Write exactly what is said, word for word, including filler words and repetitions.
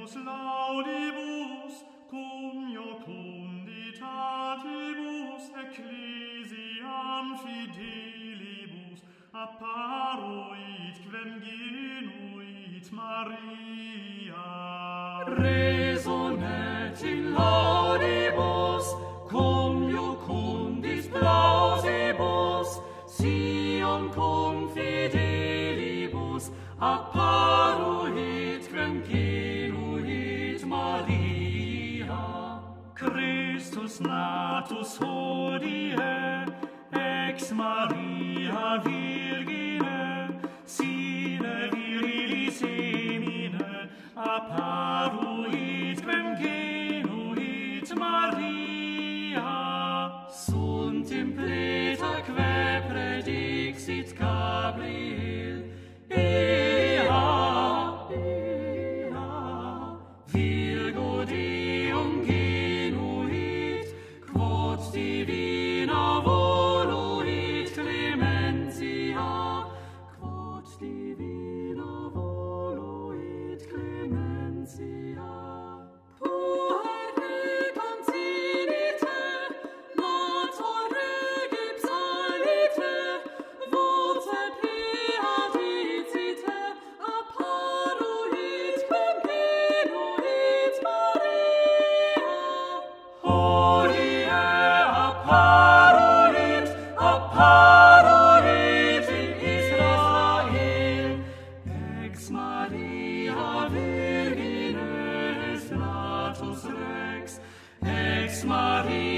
Regnus laudibus, cum iocunditatibus ecclesiam fidelibus apparuit quem genuit Maria. Resonet in laudibus, cum iocundis plausibus, Sion cum fidelibus apparuit quem genuit Maria. Christus natus hodie, ex Maria Virgine, sine virilis semine, apparuit quem genuit Maria. Sunt impleta que predixit Gabriel, ea, ea, Virgo Deum genuit, quod divina voluit clementia, quod divina voluit clementia. Puer reconcinite, nator regipsalite, voce pia dicite, apparuit quem genuit Maria. Hodie apparuit, apparuit in Israel, ex Maria Virgine natus Rex, ex Maria